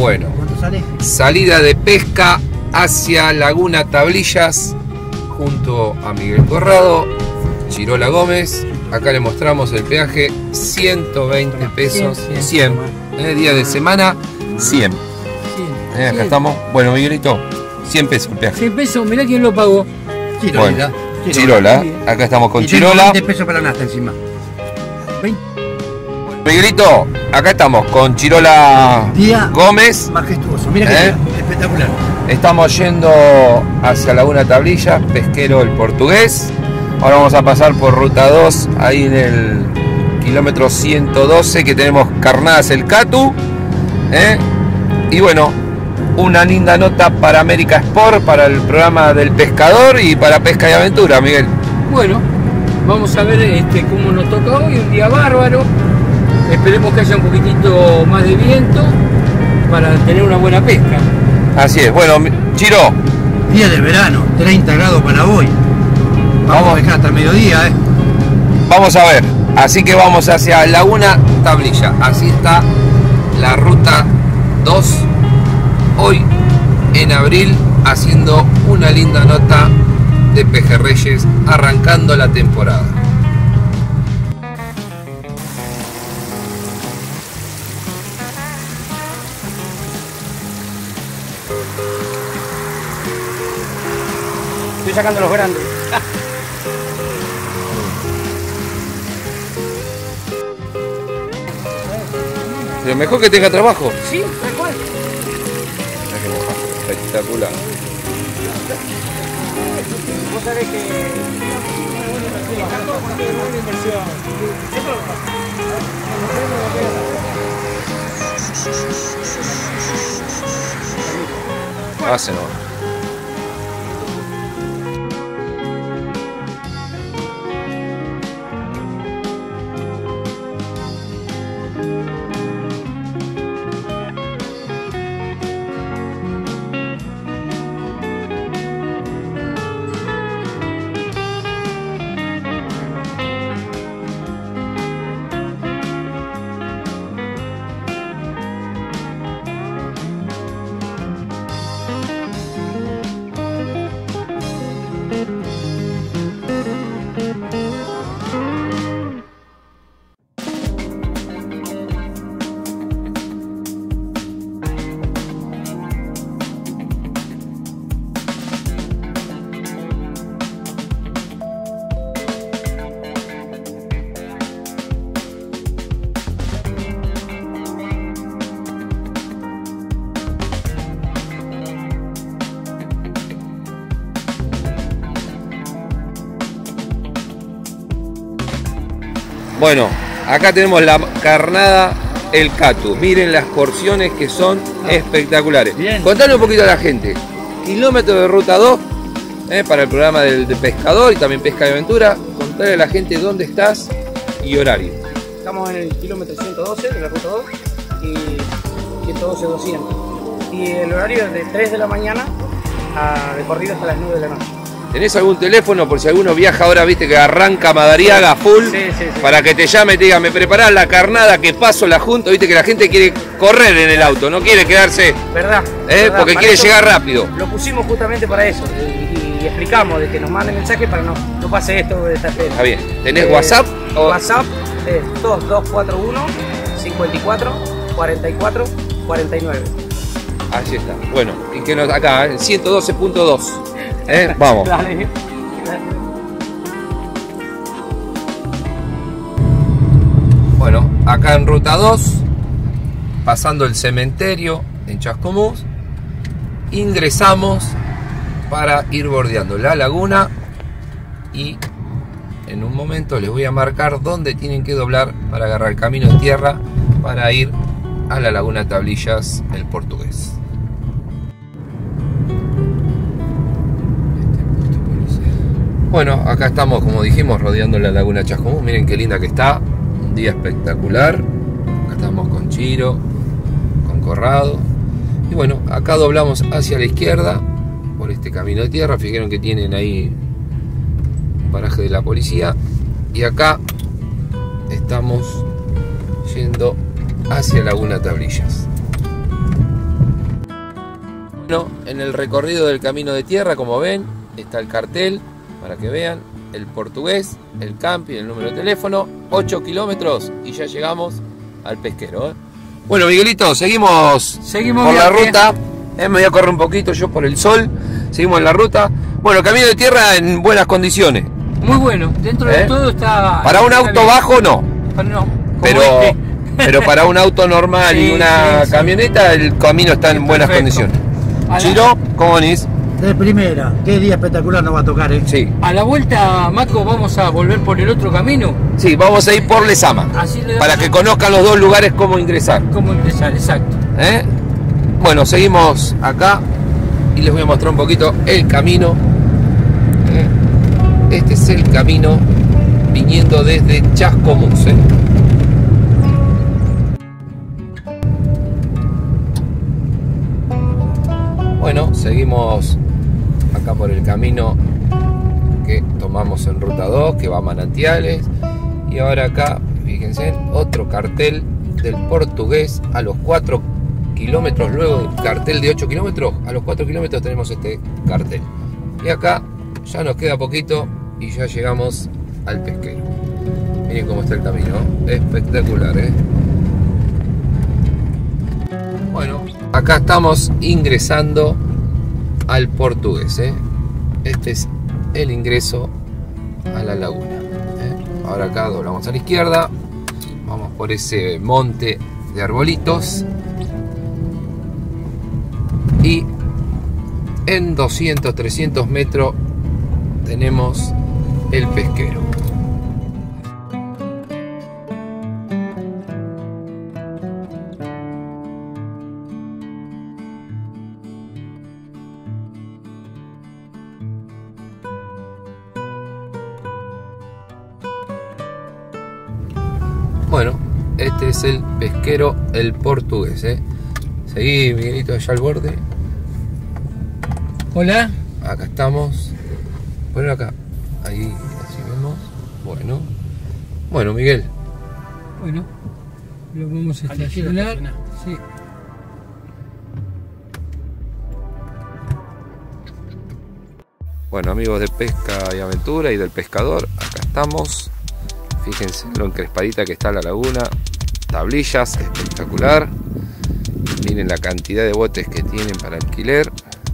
Bueno, ¿Cuánto sale? salida de pesca hacia Laguna Tablillas junto a Miguel Corrado, Chirola Gómez. Acá le mostramos el peaje, 120 pesos, 100. Día de semana, 100. Acá estamos. Bueno, Miguelito, 100 pesos el peaje. 100 pesos, mirá quién lo pagó. Chirola. Bueno, Chirola. Acá estamos con Y tengo Chirola. 20 pesos para la nasta encima. 20. Miguelito, acá estamos con Chirola Día Gómez. majestuoso. Mira que espectacular. Estamos yendo hacia Laguna Tablillas, pesquero El Portugués. Ahora vamos a pasar por ruta 2, ahí en el kilómetro 112, que tenemos Carnadas El Catu. Y bueno, una linda nota para América Sport, para el programa del pescador y para Pesca y Aventura, Miguel. Bueno, vamos a ver cómo nos toca hoy, un día bárbaro. Esperemos que haya un poquitito más de viento para tener una buena pesca. Así es. Bueno, Chiro, Día de verano, 30 grados para hoy. Vamos a dejar hasta el mediodía, vamos a ver. Así que vamos hacia Laguna Tablilla. Así está la ruta 2 hoy en abril, haciendo una linda nota de pejerreyes, arrancando la temporada. Estoy sacando los grandes. Pero mejor que tenga trabajo. Sí, tal cual. Espectacular. Vos sabés que Hacen. Bueno, acá tenemos la carnada El Catu. Miren las porciones que son espectaculares. Bien. Contale un poquito a la gente. Kilómetro de ruta 2 para el programa del pescador y también Pesca y Aventura. Contale a la gente dónde estás y horario. estamos en el kilómetro 112 de la ruta 2 y 112-200. Y el horario es de 3 de la mañana a recorrido hasta las 9 de la noche. ¿Tenés algún teléfono por si alguno viaja ahora, viste que arranca Madariaga full? Sí. Para que te llame y te diga, me preparás la carnada que paso la junta, viste que la gente quiere correr en el auto, no quiere quedarse, ¿Verdad? porque quiere llegar rápido. Lo pusimos justamente para eso y explicamos de que nos manden mensajes para no pase esto de esta especie. Está bien. ¿Tenés WhatsApp? WhatsApp es 2241 54 44 49. Así está. Bueno, y que nos acá, 112.2. Vamos. Dale. Bueno, acá en ruta 2, pasando el cementerio en Chascomús, ingresamos para ir bordeando la laguna y en un momento les voy a marcar dónde tienen que doblar para agarrar el camino de tierra para ir a la Laguna Tablillas El Portugués. Bueno, acá estamos, como dijimos, rodeando la Laguna Chascomús. Miren qué linda que está, un día espectacular. Acá estamos con Chiro, con Corrado. Y bueno, acá doblamos hacia la izquierda por este camino de tierra. Fijaron que tienen ahí un paraje de la policía. Y acá estamos yendo hacia Laguna Tablillas. Bueno, en el recorrido del camino de tierra, como ven, está el cartel para que vean, el Portugués, el camping, el número de teléfono, 8 kilómetros y ya llegamos al pesquero, ¿eh? Bueno, Miguelito, seguimos por la ruta. Me voy a correr un poquito yo por el sol. Seguimos en la ruta. Bueno, camino de tierra en buenas condiciones. Muy bueno, dentro de todo está... Para un auto bien. bajo no. No, pero para un auto normal Sí, y una sí. camioneta el camino está en buenas Perfecto. condiciones. Chiro, ¿cómo venís? De primera, qué día espectacular nos va a tocar, Sí. A la vuelta, Marco, vamos a volver por el otro camino. Sí, vamos a ir por Lezama. Así le damos Para que conozcan los dos lugares cómo ingresar. cómo ingresar, exacto. ¿Eh? Bueno, seguimos acá y les voy a mostrar un poquito el camino. Este es el camino viniendo desde Chascomús. Bueno, seguimos acá por el camino que tomamos en ruta 2, que va a Manantiales. Y ahora acá, fíjense, otro cartel del Portugués a los 4 kilómetros. Luego del cartel de 8 kilómetros, a los 4 kilómetros tenemos este cartel. Y acá ya nos queda poquito y ya llegamos al pesquero. Miren cómo está el camino, espectacular, ¿eh? Bueno, acá estamos ingresando al Portugués, ¿eh? Este es el ingreso a la laguna, ¿eh? Ahora acá doblamos a la izquierda, vamos por ese monte de arbolitos y en 200-300 metros tenemos el pesquero. Bueno, este es el pesquero El Portugués, ¿eh? Seguí, Miguelito, allá al borde. Hola. Acá estamos. Bueno, acá. Ahí, así vemos. Bueno, Miguel. Bueno, lo vamos a estacionar. Sí. Bueno, amigos de Pesca y Aventura y del Pescador, acá estamos. Fíjense lo encrespadita que está la laguna. Tablillas, espectacular. Miren la cantidad de botes que tienen para alquiler.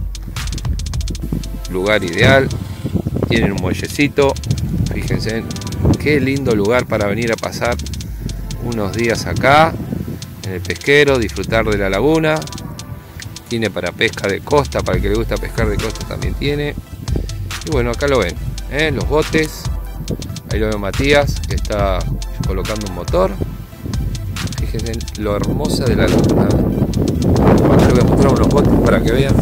Lugar ideal. Tienen un muellecito. Fíjense qué lindo lugar para venir a pasar unos días acá en el pesquero, disfrutar de la laguna. Tiene para pesca de costa, para el que le gusta pescar de costa también tiene. Y bueno, acá lo ven, los botes. Ahí lo ve Matías, que está colocando un motor. Fíjense lo hermosa de la laguna. Acá les voy a mostrar unos botes para que vean.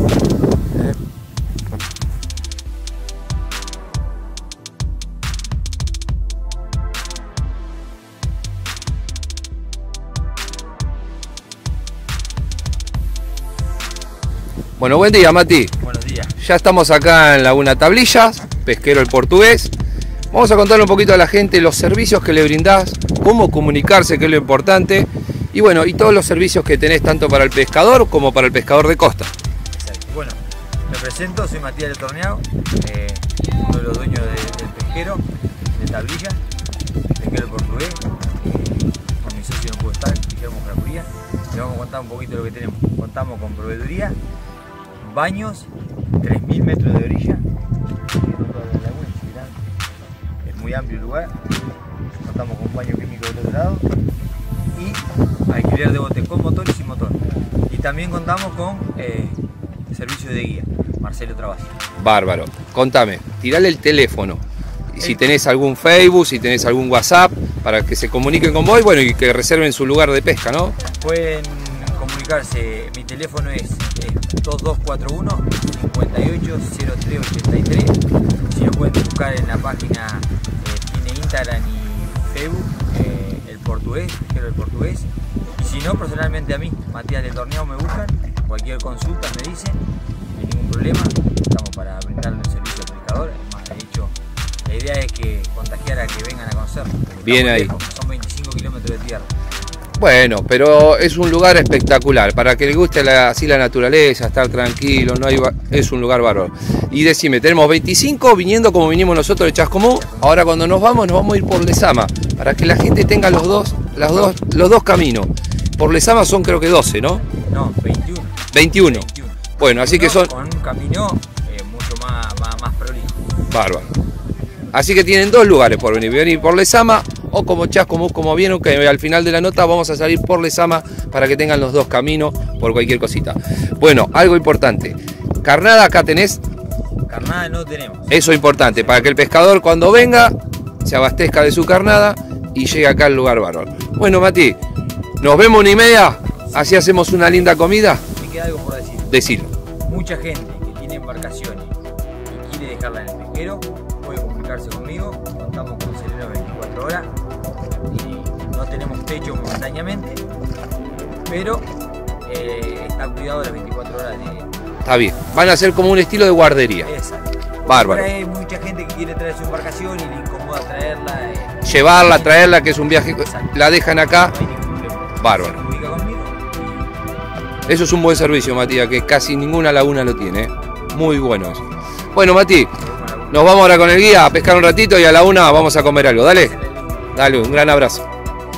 Bueno, buen día, Mati. Buenos días. Ya estamos acá en Laguna Tablillas, pesquero El Portugués. Vamos a contarle un poquito a la gente los servicios que le brindás, cómo comunicarse, que es lo importante, y bueno, y todos los servicios que tenés tanto para el pescador como para el pescador de costa. Exacto. Bueno, me presento, soy Matías del Torneado, uno de los dueños del pesquero de Tablillas, pesquero El Portugués. Con mi socio no puedo estar, Guillermo Jaracuría. Le vamos a contar un poquito lo que tenemos. Contamos con proveeduría, baños, 3.000 metros de orilla, es muy amplio el lugar. Contamos con un baño químico del otro lado y alquiler de botes con motor y sin motor. Y también contamos con servicio de guía, Marcelo Travassi. Bárbaro. Contame, tirale el teléfono. Y si tenés algún Facebook, si tenés algún WhatsApp, para que se comuniquen con vos, bueno, y que reserven su lugar de pesca, ¿no? Pueden comunicarse, mi teléfono es 2241 580383. Si lo pueden buscar en la página, tiene Instagram y Facebook, El Portugués, pesquero El Portugués. Y si no, personalmente a mí, Matías del Torneado, me buscan, cualquier consulta me dicen, no hay ningún problema, estamos para brindarle el servicio al pescador. Más, de hecho, la idea es que contagiar a que vengan a conocernos. Bien ahí. Lejos, son 25 kilómetros de tierra. Bueno, pero es un lugar espectacular, para que le guste así la naturaleza, estar tranquilo, no hay, es un lugar bárbaro. Y decime, tenemos 25 viniendo como vinimos nosotros de Chascomús, ahora cuando nos vamos a ir por Lezama, para que la gente tenga los dos caminos. Por Lezama son creo que 12, ¿no? No, 21. 21. Bueno, así que son... Con un camino mucho más prolijo. Bárbaro. Así que tienen dos lugares por venir por Lezama o como Chascomús, como vieron, que al final de la nota vamos a salir por Lezama para que tengan los dos caminos por cualquier cosita. Bueno, algo importante. Carnada acá tenés. Carnada no tenemos. Eso es importante, para que el pescador cuando venga se abastezca de su carnada y llegue acá al lugar bárbaro. Bueno, Mati, nos vemos 1:30, así hacemos una linda comida. Me queda algo por decir. Decilo. Mucha gente que tiene embarcaciones y quiere dejarla en el pesquero puede comunicarse conmigo. Contamos con sereno 24 horas y no tenemos techo momentáneamente, pero está cuidado las 24 horas de... Está bien, van a ser como un estilo de guardería. Exacto. Bárbaro. Hay mucha gente que quiere traer su embarcación y le incomoda traerla. Llevarla, traerla, que es un viaje, la dejan acá. No hay ningún problema. Bárbaro. Se comunica conmigo. Eso es un buen servicio, Matías, que casi ninguna laguna lo tiene, ¿eh? Muy bueno eso. Bueno, Mati, nos vamos ahora con el guía a pescar un ratito y a la 1 vamos a comer algo. Dale, dale, un gran abrazo.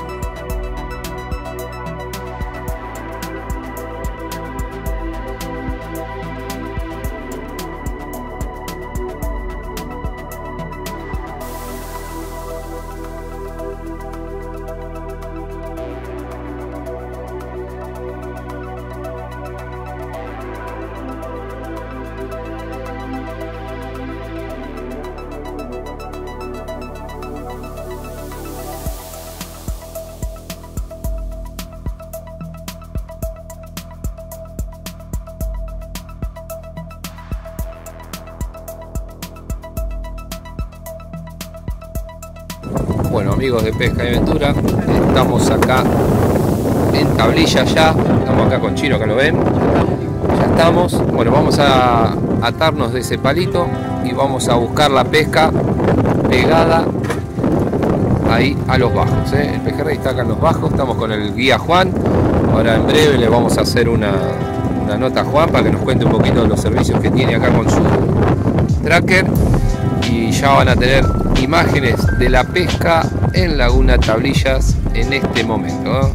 Bueno, amigos de Pesca y Aventura, estamos acá en Tablilla ya, estamos acá con Chino, que lo ven, ya estamos. Bueno, vamos a atarnos de ese palito y vamos a buscar la pesca pegada ahí a los bajos, ¿eh? El pejerrey está acá en los bajos, estamos con el guía Juan. Ahora en breve le vamos a hacer una nota a Juan para que nos cuente un poquito de los servicios que tiene acá con su tracker, y ya van a tener imágenes de la pesca en Laguna Tablillas en este momento, ¿eh?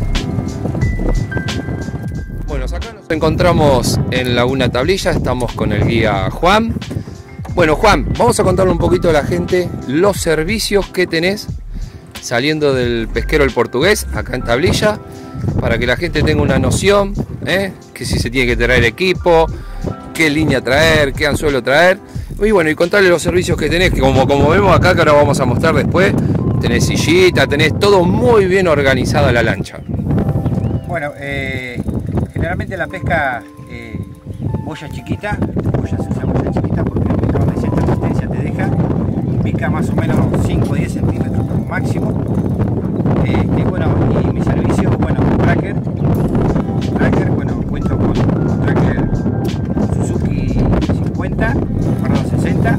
Bueno, acá nos encontramos en Laguna Tablillas, estamos con el guía Juan. Bueno, Juan, vamos a contarle un poquito a la gente los servicios que tenés saliendo del pesquero El Portugués acá en Tablilla, para que la gente tenga una noción, que si se tiene que traer equipo, qué línea traer, qué anzuelo traer. Y bueno, y contarle los servicios que tenés, que como vemos acá, que ahora vamos a mostrar después, tenés sillita, tenés todo muy bien organizado la lancha. Bueno, generalmente la pesca boya chiquita, boya se usa boya chiquita porque el pescador de cierta resistencia te deja, pica más o menos 5 o 10 centímetros como máximo. Bueno, y mi servicio, bueno, tracker, bueno, cuento con tracker Suzuki 60,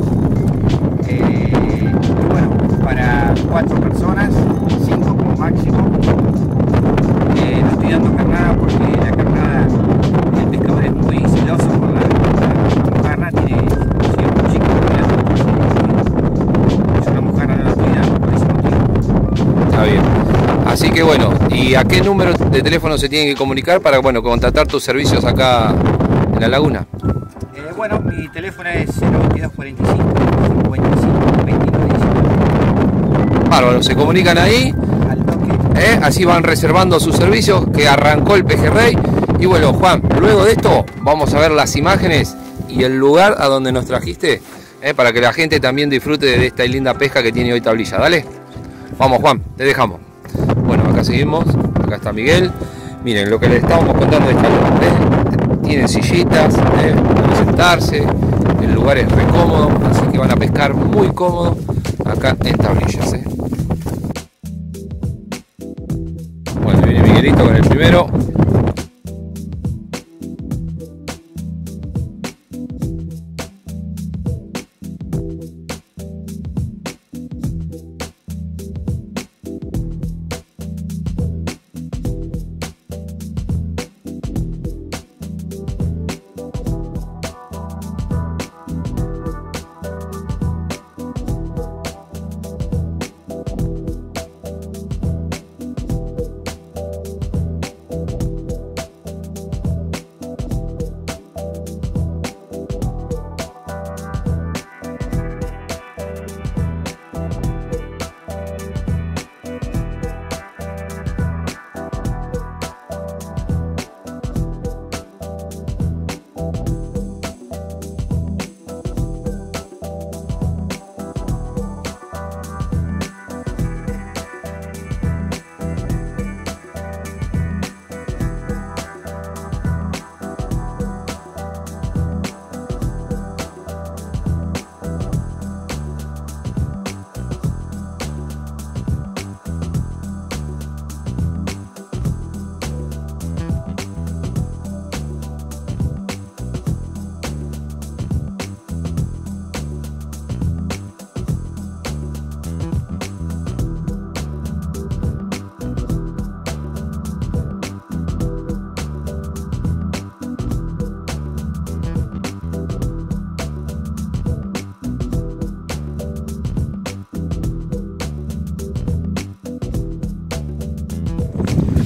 bueno, para 4 personas, 5 como máximo. No estoy dando carnada porque la carnada, el pescador es muy celoso por la mojarra, tiene un chico, es una mojarra, no la estoy dando por ese motivo. Está bien. Así que bueno, ¿y a qué número de teléfono se tienen que comunicar para, bueno, contratar tus servicios acá en la laguna? Bueno, mi teléfono es 022 45 55 29 19. Bárbaro, se comunican ahí, Al toque. así van reservando sus servicios, que arrancó el pejerrey. Y bueno, Juan, luego de esto vamos a ver las imágenes y el lugar a donde nos trajiste, para que la gente también disfrute de esta linda pesca que tiene hoy Tablilla. Dale, vamos Juan, te dejamos. Bueno, acá seguimos, acá está Miguel. Miren lo que les estábamos contando de esta luna, tienen sillitas, pueden sentarse, el lugar es re cómodo, así que van a pescar muy cómodo acá en Tablillas, Bueno, viene Miguelito con el primero.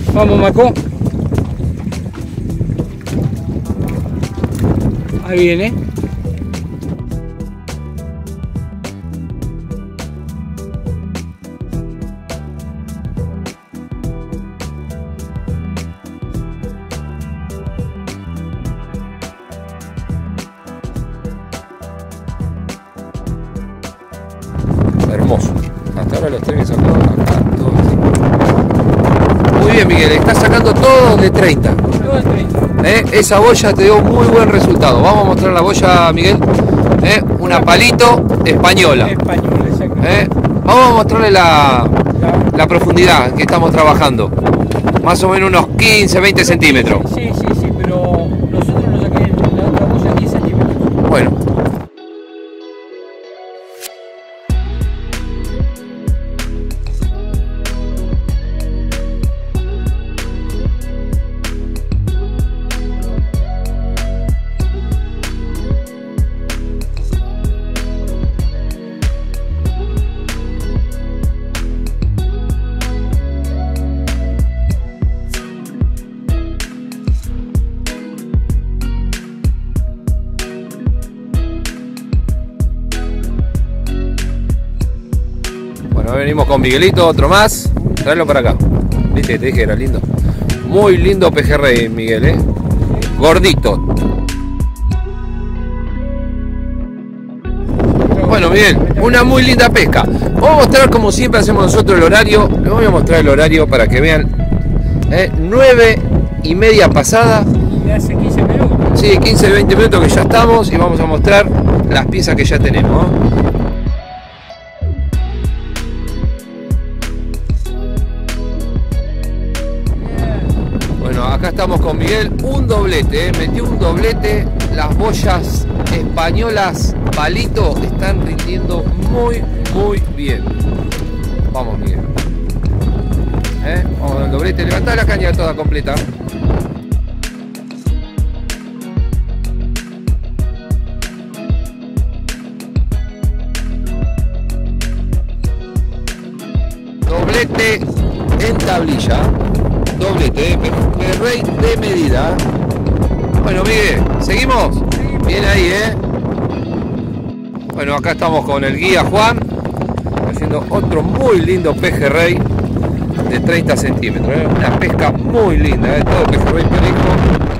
Vamos, Maco. Ahí viene. Hermoso. Hasta ahora los tres que sacó acá, todos así. Muy bien, Miguel, estás sacando todos de 30. Todo el 30. Esa boya te dio muy buen resultado. Vamos a mostrar la boya, Miguel. Una palito española. Español, exacto. Vamos a mostrarle la profundidad que estamos trabajando. Más o menos unos 15-20 centímetros. Sí, pero nosotros nos saqué la otra boya 10 centímetros. Bueno. Bueno, venimos con Miguelito, otro más. Traerlo para acá. Viste, te dije que era lindo. Muy lindo pejerrey, Miguel, Gordito. Bueno, Miguel, una muy linda pesca. Vamos a mostrar como siempre hacemos nosotros el horario. Les voy a mostrar el horario para que vean. 9:30 pasada. De hace 15 minutos. Sí, 15-20 minutos que ya estamos y vamos a mostrar las piezas que ya tenemos. Bueno, acá estamos con Miguel, un doblete, metió un doblete. Las boyas españolas palito están rindiendo muy bien. Vamos, Miguel. Vamos al doblete, levantá la caña toda completa. Doblete en tablilla. Doblete, pejerrey de medida. Bueno, Miguel, ¿seguimos? Bien ahí, Bueno, acá estamos con el guía Juan, haciendo otro muy lindo pejerrey de 30 centímetros. Una pesca muy linda, todo pejerrey perico.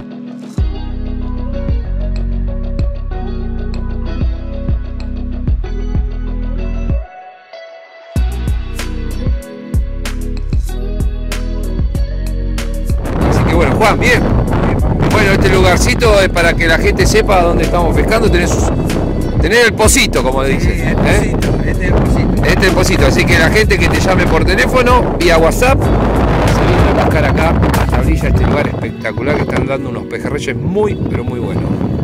Bueno, Juan, bien. Bueno, este lugarcito es para que la gente sepa dónde estamos pescando. Tenés el pocito, como dicen. Sí, el pocito, este es el pocito. Este es el pocito, así que la gente que te llame por teléfono, vía WhatsApp, se viene a pescar acá a Tablilla, este lugar espectacular que están dando unos pejerreyes muy, pero muy buenos.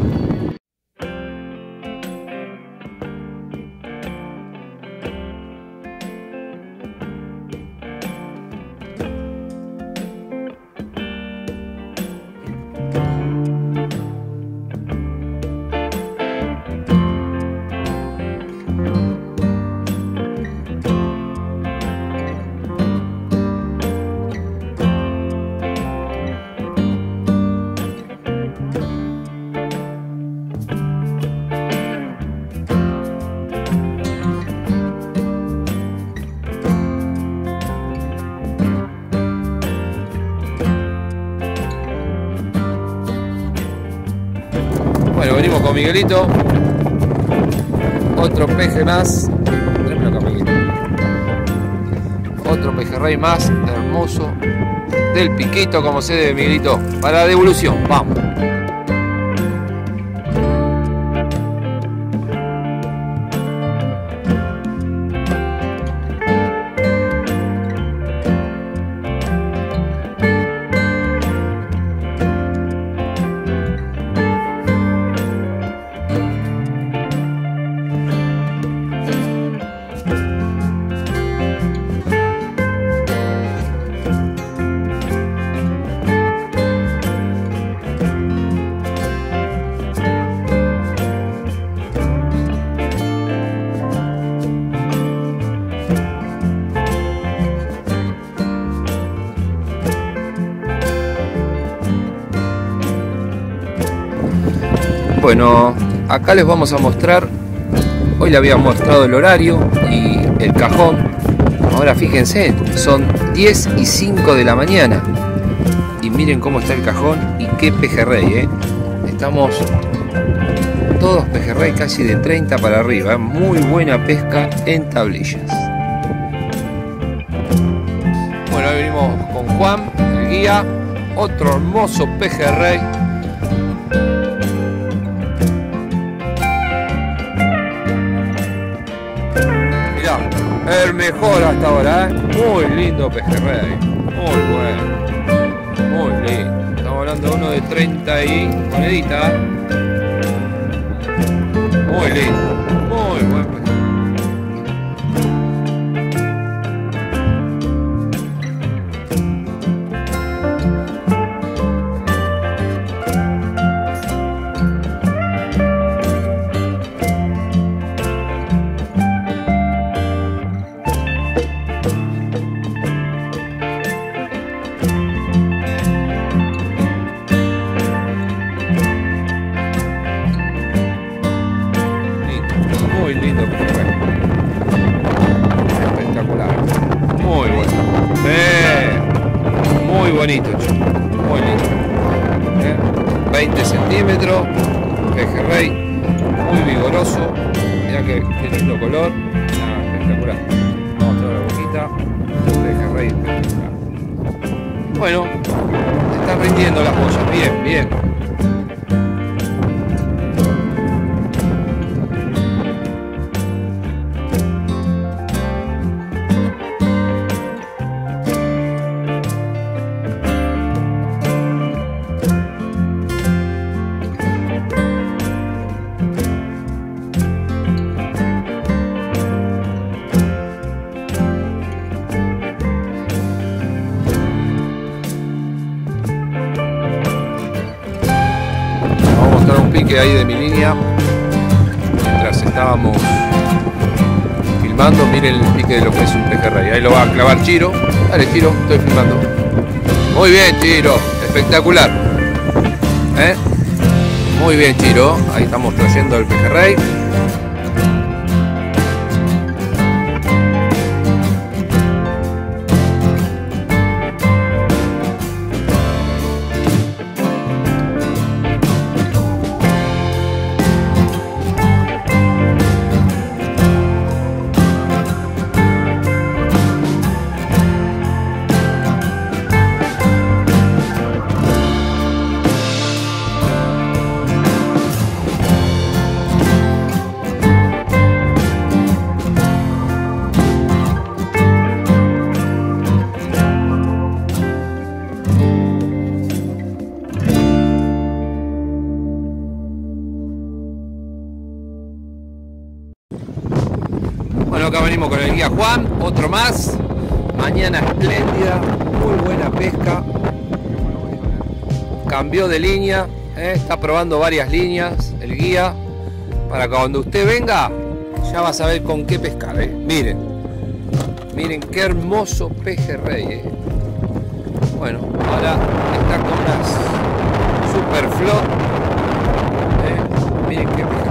Bueno, venimos con Miguelito. Otro peje más. Tráemelo acá, Miguelito. Otro pejerrey más hermoso. Del piquito, como se debe, Miguelito. Para la devolución, vamos. Bueno, acá les vamos a mostrar. Hoy le había mostrado el horario y el cajón. Ahora fíjense, son 10 y 5 de la mañana. Y miren cómo está el cajón y qué pejerrey, Estamos todos pejerrey casi de 30 para arriba. Muy buena pesca en tablillas. Bueno, hoy venimos con Juan, el guía. Otro hermoso pejerrey. Mirá, el mejor hasta ahora, Muy lindo pejerrey. Muy bueno. Muy lindo. Estamos hablando de uno de 30 y monedita. Muy lindo. Muy buen pejerrey. Muy lindo pejerrey. Espectacular. Muy bueno. Muy bonito, chico. Muy lindo. 20 centímetros. Pejerrey. Muy vigoroso. Mirá qué lindo color. Espectacular. Vamos a mostrar la boquita. Pejerrey espectacular. Bueno, se están rindiendo las boyas. Bien, bien. Pique ahí de mi línea mientras estábamos filmando. Miren el pique de lo que es un pejerrey. Ahí lo va a clavar Chiro. Dale, Chiro, estoy filmando. Muy bien, Chiro, espectacular. Muy bien, Chiro. Ahí estamos trayendo el pejerrey. Bueno, acá venimos con el guía Juan, otro más. Mañana espléndida, muy buena pesca. Cambió de línea, está probando varias líneas el guía. Para que cuando usted venga, ya va a saber con qué pescar. Miren, miren qué hermoso pejerrey. Bueno, ahora está con unas super flot. Miren qué pejerrey.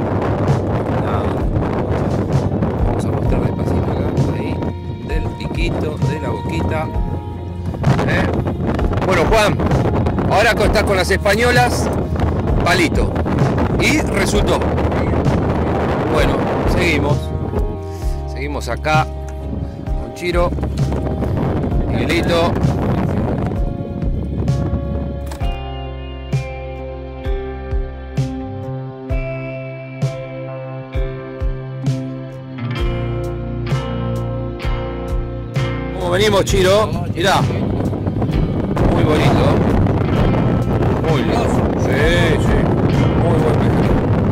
De la boquita. Bueno, Juan, ahora estás con las españolas, palito, y resultó. Bueno, seguimos acá con Chiro, Miguelito. Venimos, Chiro, mirá, muy bonito, muy lindo, sí, muy buen pescado.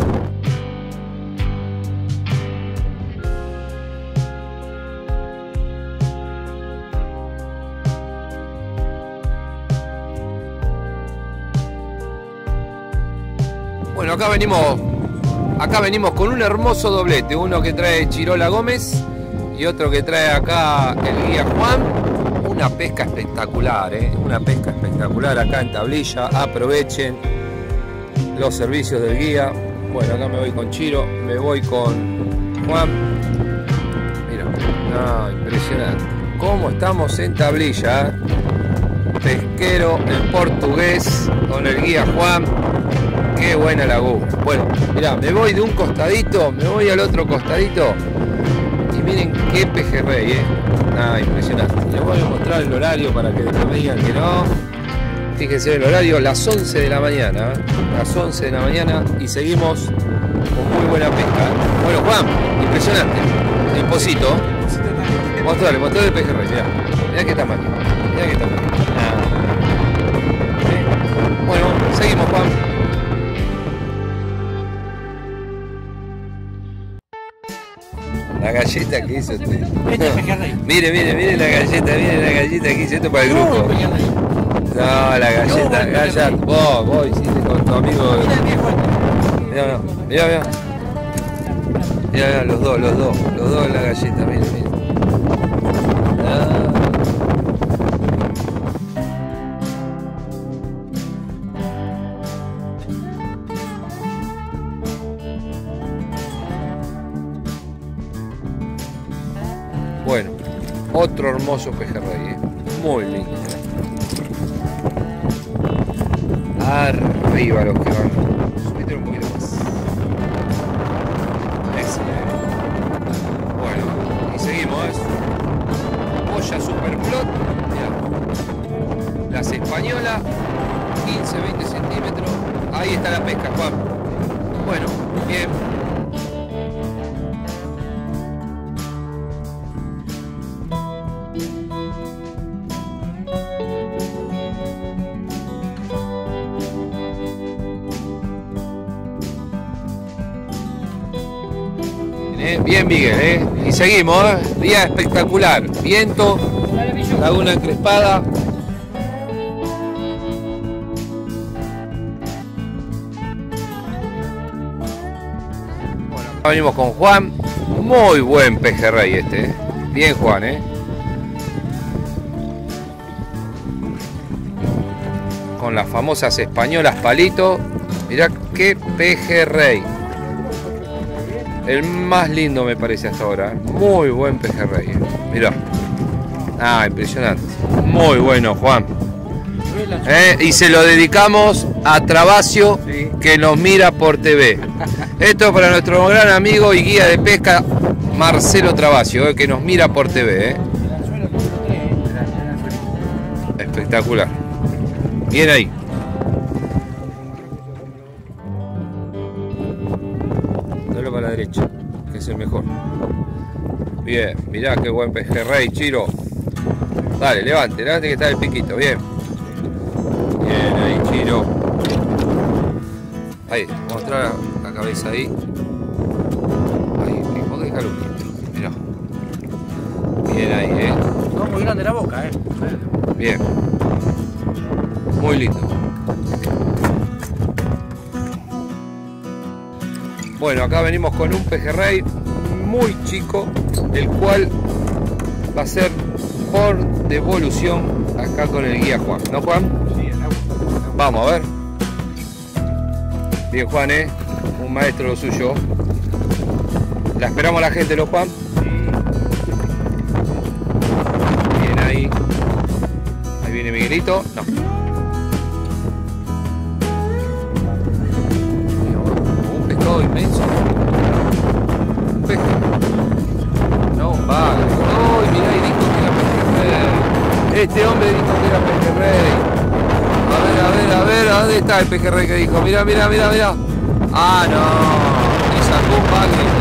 Bueno, acá venimos con un hermoso doblete, uno que trae Chirola Gómez y otro que trae acá el guía Juan. Una pesca espectacular, una pesca espectacular acá en tablilla. Aprovechen los servicios del guía. Bueno, acá me voy con Chiro, me voy con Juan. Mira, no, impresionante. Cómo estamos en tablilla, ¿eh? Pesquero en portugués con el guía Juan. Qué buena laguna. Bueno, mirá, me voy de un costadito, me voy al otro costadito. Y miren qué pejerrey, impresionante. Les voy a mostrar el horario para que después me digan que no. Fíjense el horario, las 11 de la mañana. Las 11 de la mañana y seguimos con muy buena pesca. Bueno, Juan, impresionante. El pocito. Mostrale el pejerrey, mirá. Mirá qué tamaño. Mirá qué tamaño. Bueno, seguimos, Juan. La galleta que hizo usted. Mire la galleta que hizo esto para el grupo. No, la galleta, vos hiciste con tu amigo. Mirá, los dos en la galleta, mira. Bueno, otro hermoso pejerrey, muy lindo. Arriba los que van. Subite un poquito más. Excelente. Bueno, y seguimos. Boya Superplot. Mirá. Las españolas, 15-20 centímetros. Ahí está la pesca, Juan. Bueno, bien. Bien, Miguel, y seguimos, día espectacular, viento, laguna encrespada. Bueno, acá venimos con Juan, muy buen pejerrey este, bien Juan, con las famosas españolas palito, mirá qué pejerrey. El más lindo me parece hasta ahora. Muy buen pejerrey. Mirá. Impresionante. Muy bueno, Juan. Y se lo dedicamos a Trabacio, que nos mira por TV. Esto es para nuestro gran amigo y guía de pesca Marcelo Trabacio, que nos mira por TV. Espectacular. Bien ahí. Para la derecha, que es el mejor. Bien, mirá qué buen pejerrey, Chiro. Dale, levante que está el piquito, bien. Bien ahí, Chiro. Ahí, mostrar la cabeza ahí. Ahí, déjalo quieto. Mirá. Bien ahí, No, muy grande la boca, Bien. Muy lindo. Bueno, acá venimos con un pejerrey muy chico, el cual va a ser por devolución acá con el guía Juan. ¿No, Juan? Sí, el agua. Vamos a ver. Bien, Juan, un maestro lo suyo. La esperamos a la gente, ¿no, Juan? Sí. Bien ahí. Ahí viene Miguelito. No. Inmenso. Un peje. No, va. ¡Uy, mirá! Y dijo que era pejerrey. Este hombre dijo que era pejerrey. A ver, ¿dónde está el pejerrey que dijo? Mirá. Ah, no. Y sacó un bagre.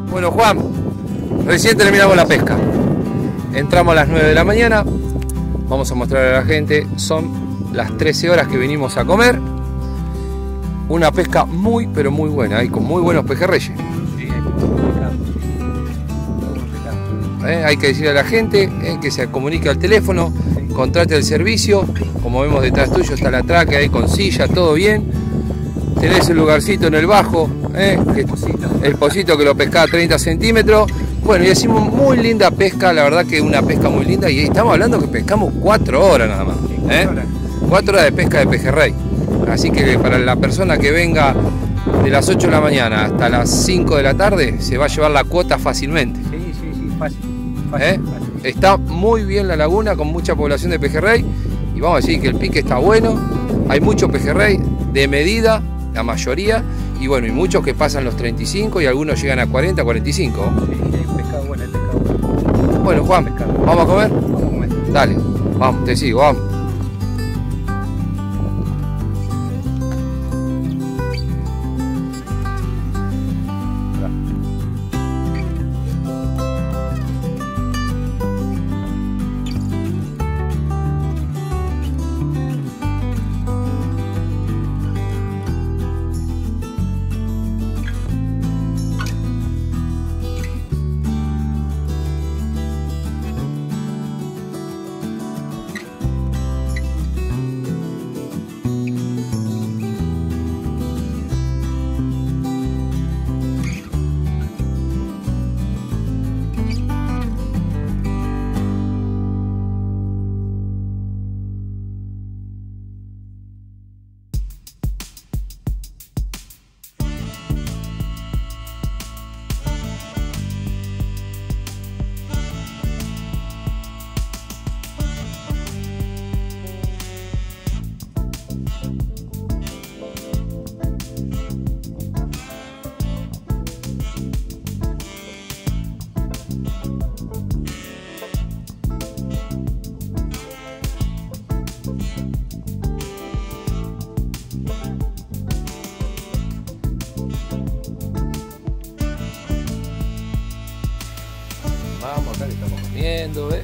Bueno, Juan, recién terminamos la pesca. Entramos a las 9 de la mañana. Vamos a mostrar a la gente. Son las 13 horas que venimos a comer. Una pesca muy, pero muy buena. Y con muy buenos pejerreyes. Hay que decirle a la gente que se comunique al teléfono, contrate el servicio. Como vemos detrás tuyo está la traque ahí con silla, todo bien. Tenés el lugarcito en el bajo, el pocito que lo pescaba a 30 centímetros. Bueno, y hicimos muy linda pesca, la verdad que una pesca muy linda. Y estamos hablando que pescamos 4 horas nada más. 4 horas de pesca de pejerrey. Así que para la persona que venga de las 8 de la mañana hasta las 5 de la tarde, se va a llevar la cuota fácilmente. Sí, fácil. Está muy bien la laguna, con mucha población de pejerrey. Y vamos a decir que el pique está bueno. Hay mucho pejerrey de medida, la mayoría. Y bueno, y muchos que pasan los 35 y algunos llegan a 40, 45. Sí, hay pescado bueno, hay pescado bueno. Bueno, Juan, ¿vamos a comer? Vamos a comer. Dale, vamos, te sigo, vamos. Vamos, acá que estamos comiendo, ¿ves?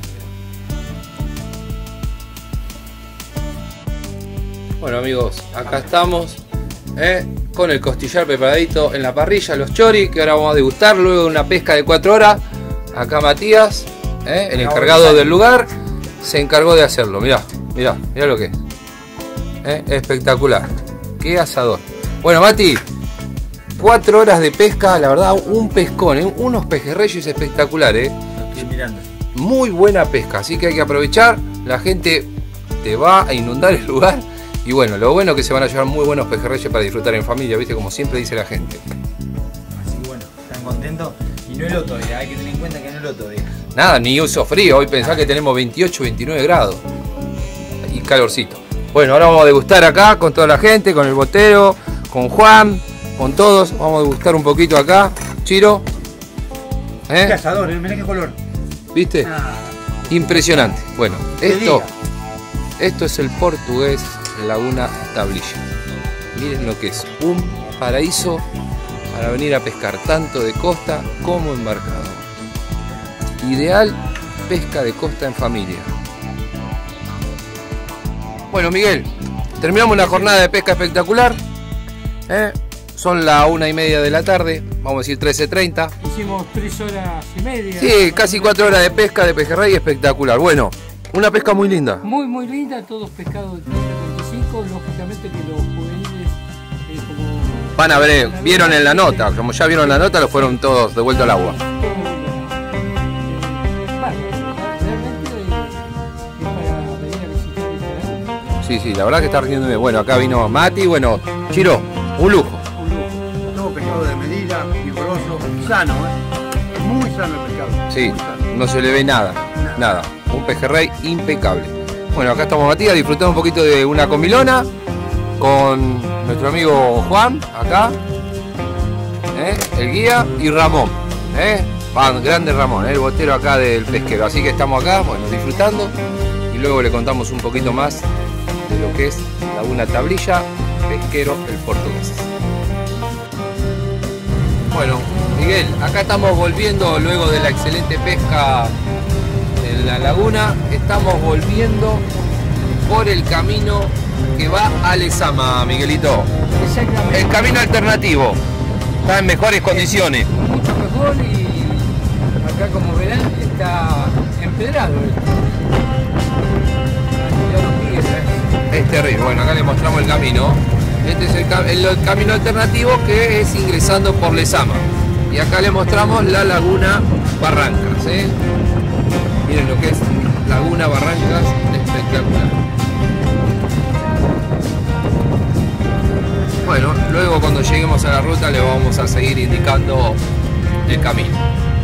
Bueno amigos, acá estamos con el costillar preparadito en la parrilla, los choris, que ahora vamos a degustar luego de una pesca de 4 horas. Acá Matías, el encargado del lugar, se encargó de hacerlo. Mirá lo que es. Espectacular. Qué asador. Bueno, Mati, 4 horas de pesca, la verdad, un pescón, unos pejerreyes espectaculares. Estoy mirando. Muy buena pesca, así que hay que aprovechar. La gente te va a inundar el lugar. Y bueno, lo bueno es que se van a llevar muy buenos pejerreyes para disfrutar en familia, ¿viste? Como siempre dice la gente. Así que bueno, están contentos. Y no es otro día, hay que tener en cuenta que no es otro día. Nada, ni uso frío. Hoy pensá que tenemos 28, 29 grados. Y calorcito. Bueno, ahora vamos a degustar acá con toda la gente, con el botero, con Juan, con todos. Vamos a degustar un poquito acá. Chiro. Qué asador, mirá qué color. ¿Viste? Impresionante. Bueno, esto es el portugués Laguna Tablilla. Miren lo que es un paraíso para venir a pescar tanto de costa como embarcado. Ideal pesca de costa en familia. Bueno, Miguel, terminamos una jornada de pesca espectacular. Son las 1:30 de la tarde, vamos a decir 13:30. Hicimos 3 horas y media. Sí, casi 4 horas de pesca de pejerrey espectacular. Bueno, una pesca muy linda. Muy linda, todos pescados de 30-35, lógicamente que los juveniles como... Van a ver, vieron en la nota, como ya vieron la nota, los fueron todos devueltos al agua. Sí, la verdad que está rindiendo bien. Bueno, acá vino Mati, bueno, Chiro, un lujo. Todo pescado de medida, vigoroso, sano, muy sano el pescado. Sí, no se le ve nada. Un pejerrey impecable. Bueno, acá estamos Matías, disfrutando un poquito de una comilona con nuestro amigo Juan, acá, el guía, y Ramón, grande Ramón, el botero acá del pesquero. Así que estamos acá, bueno, disfrutando, y luego le contamos un poquito más de lo que es Laguna Tablilla, pesquero el portugués. Bueno, Miguel, acá estamos volviendo luego de la excelente pesca en la laguna. Estamos volviendo por el camino que va a Lezama, Miguelito. Exactamente. El camino alternativo. Está en mejores condiciones. Mucho mejor y acá como verán está empedrado esto. Ya los pies, Es terrible. Bueno, acá le mostramos el camino. Este es el camino alternativo que es ingresando por Lezama. Y acá le mostramos la laguna Barrancas. Miren lo que es laguna Barrancas, espectacular. Bueno, luego cuando lleguemos a la ruta le vamos a seguir indicando el camino.